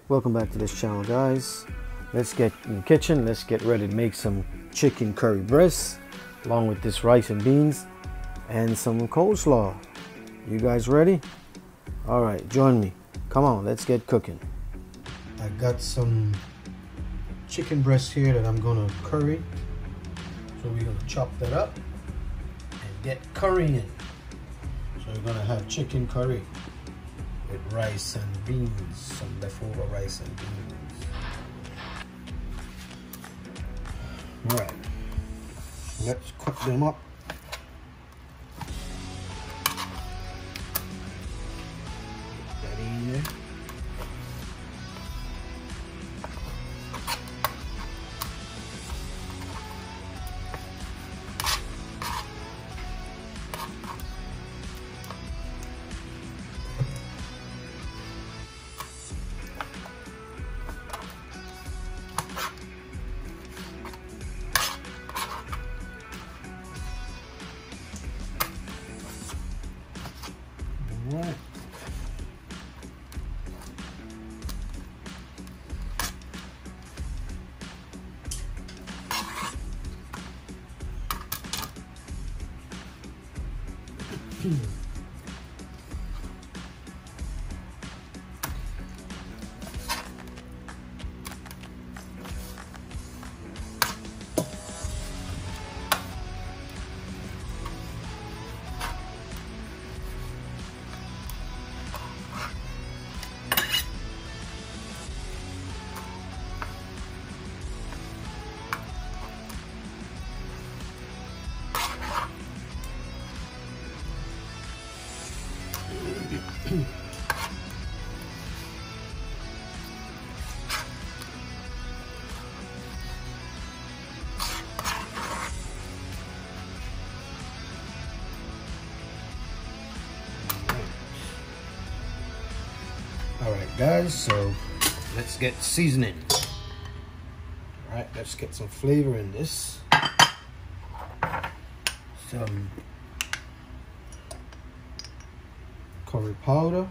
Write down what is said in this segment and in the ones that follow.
Welcome back to this channel, guys. Let's get in the kitchen. Let's get ready to make some chicken curry breast along with this rice and beans and some coleslaw. You guys ready? All right, join me. Come on, let's get cooking. I got some chicken breast here that I'm gonna curry. So we're gonna chop that up and get currying. So we're gonna have chicken curry with rice and beans, some leftover rice and beans. All right, let's cook them up. Get that in there. Right. All right, guys, so let's get seasoning. All right, let's get some flavor in this. Some curry powder,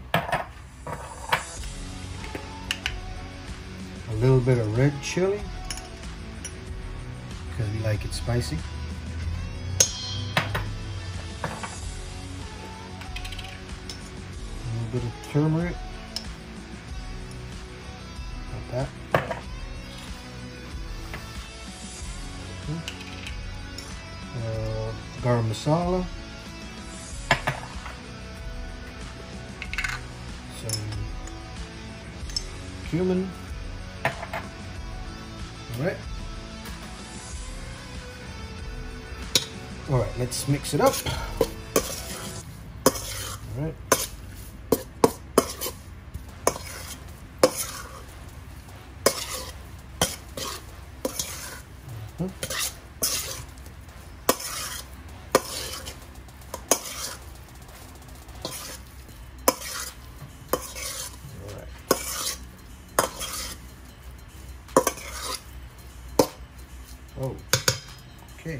a little bit of red chili because we like it spicy. A little bit of turmeric. That. Garam masala, some cumin. All right, let's mix it up. All right. Oh, okay.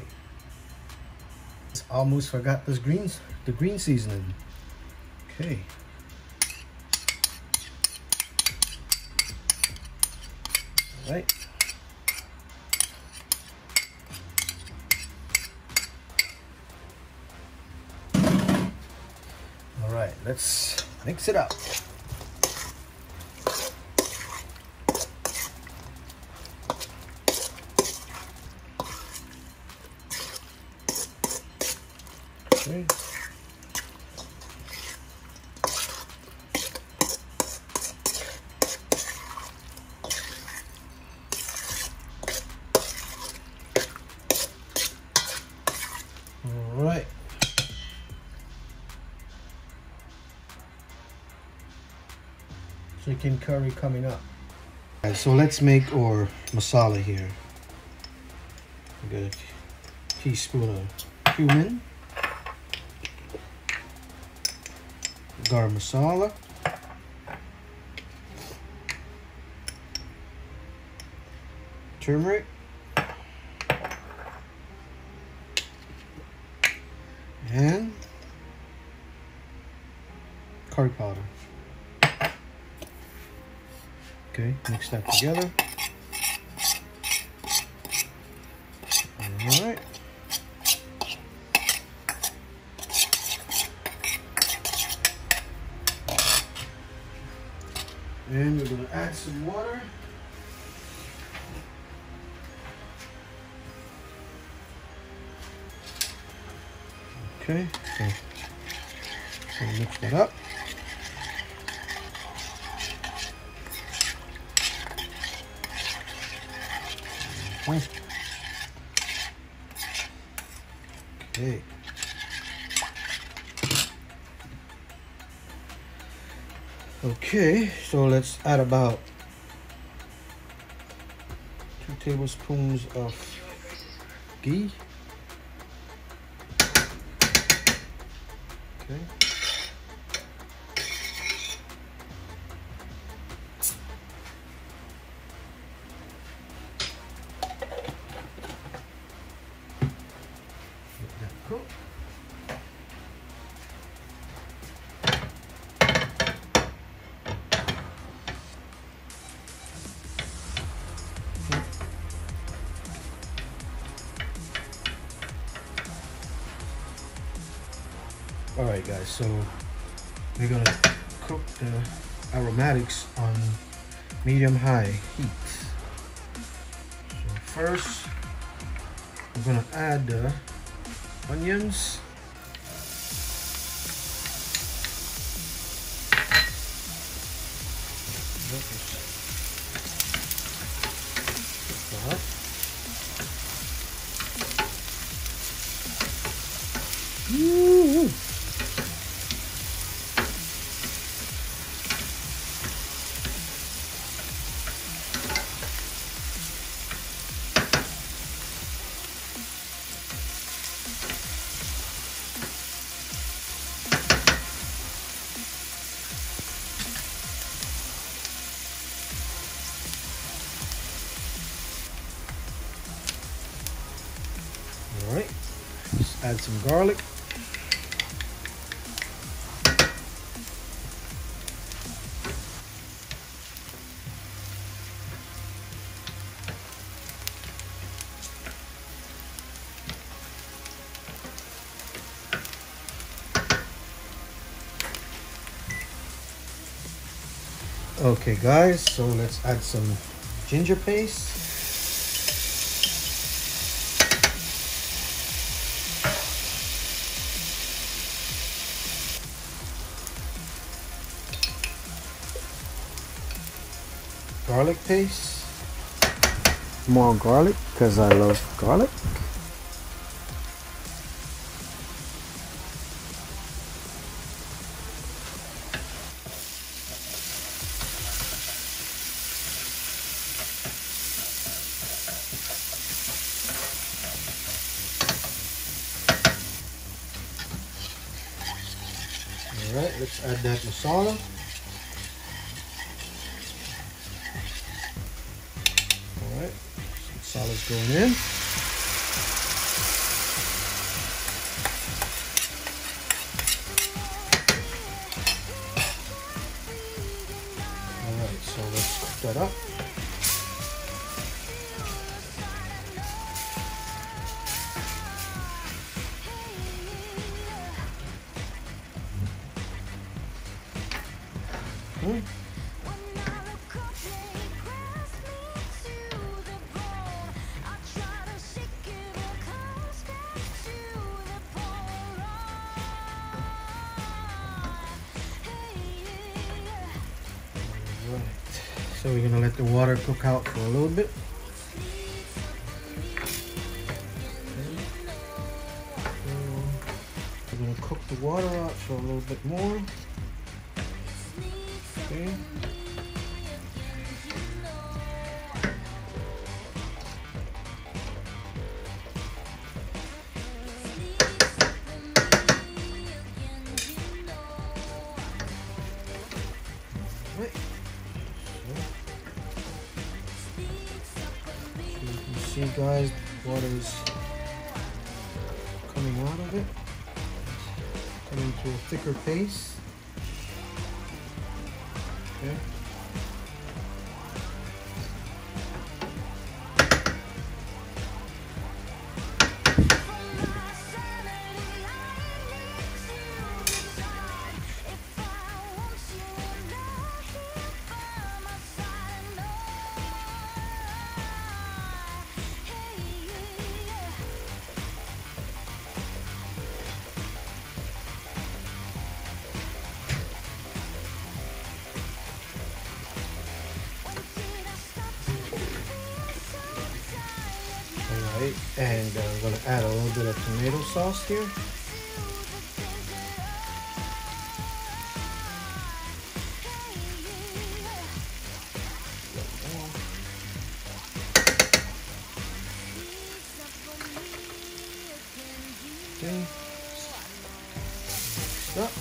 Almost forgot the green seasoning. Okay. All right. All right, let's mix it up. Okay. All right. Chicken curry coming up. All right, so let's make our masala here. We got a teaspoon of cumin, garam masala, turmeric, and curry powder. Okay, mix that together. All right. And we're going to add some water. Okay, so mix that up. Okay. Okay, so let's add about 2 tablespoons of ghee. Okay. Let that cook. Alright guys, so we're gonna cook the aromatics on medium-high heat. So first, we're gonna add the onions. Alright, just add some garlic. Okay guys, so let's add some ginger paste. Garlic paste. More garlic because I love garlic. Alright, let's add that masala. Alright, masala's going in. Alright, so let's cook that up. So we're gonna let the water cook out for a little bit. So we're gonna cook the water out for a little bit more. Okay. Right. So you can see guys, water is coming out of it, coming to a thicker paste. Okay. Okay, and I'm gonna add a little bit of tomato sauce here. Okay. Mixed up.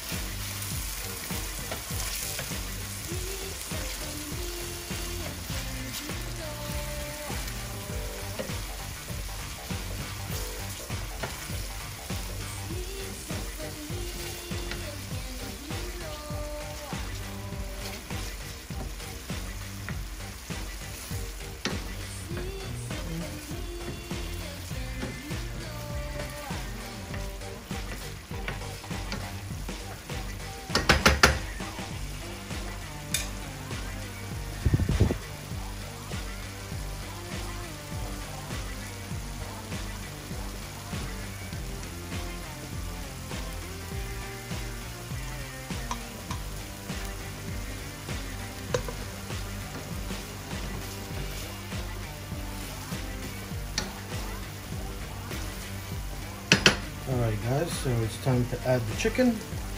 Alright guys, so it's time to add the chicken.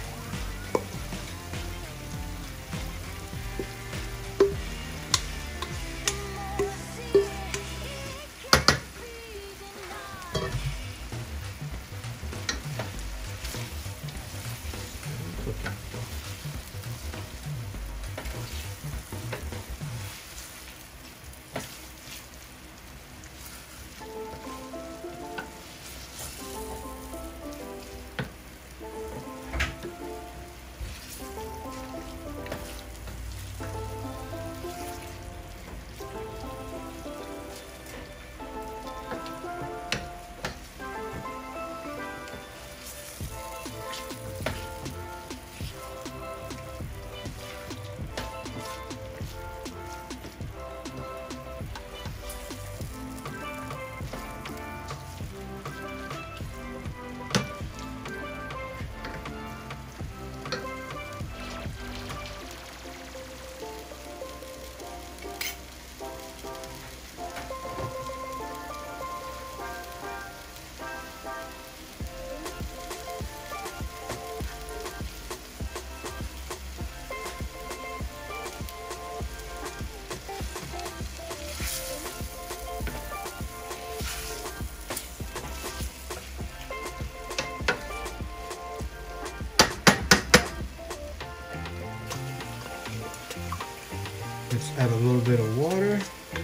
Let's add a little bit of water.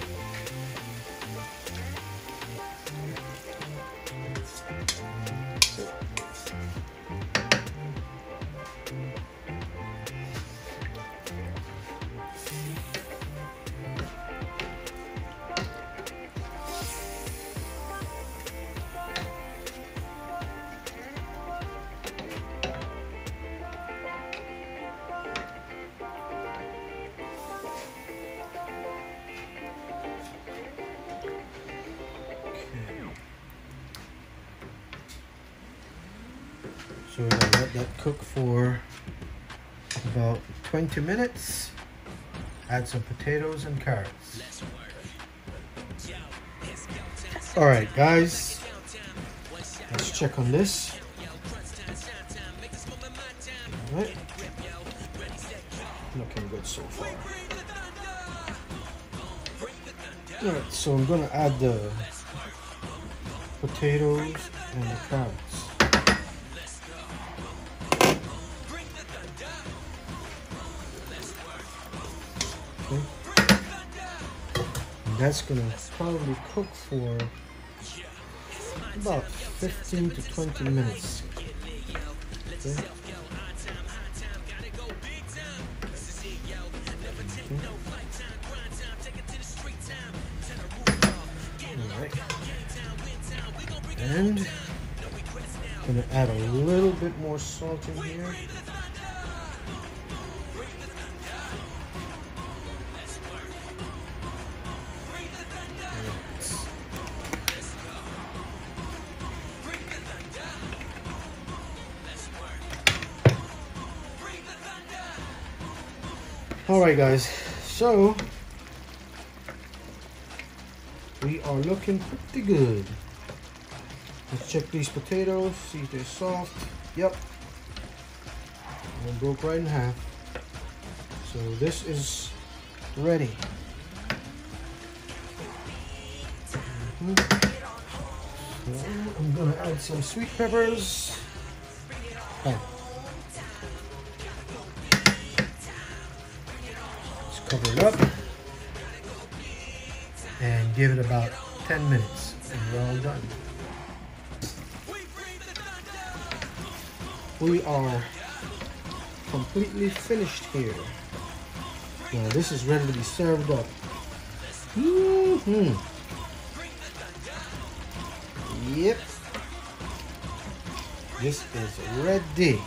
So we're gonna let that cook for about 20 minutes. Add some potatoes and carrots. Alright guys, let's check on this. Alright, looking good so far. Alright, so I'm gonna add the potatoes and the carrots. Okay. And that's gonna probably cook for about 15 to 20 minutes. Okay. Alright. And I'm gonna add a little bit more salt in here. Alright guys, so we are looking pretty good. Let's check these potatoes, see if they're soft. Yep. One broke right in half. So this is ready. So I'm gonna add some sweet peppers. Oh. Let's cover it up and give it about 10 minutes and we're all done. We are completely finished here. Now this is ready to be served up. Yep. This is ready.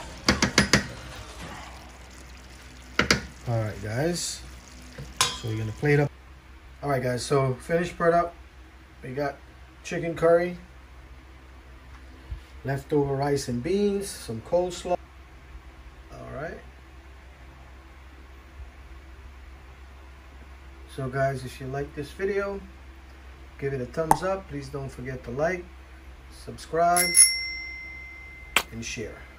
Alright guys. So we're gonna plate up. Alright guys, so finished product. We got chicken curry, leftover rice and beans, some coleslaw. Alright. So guys, if you like this video, give it a thumbs up. Please don't forget to like, subscribe, and share.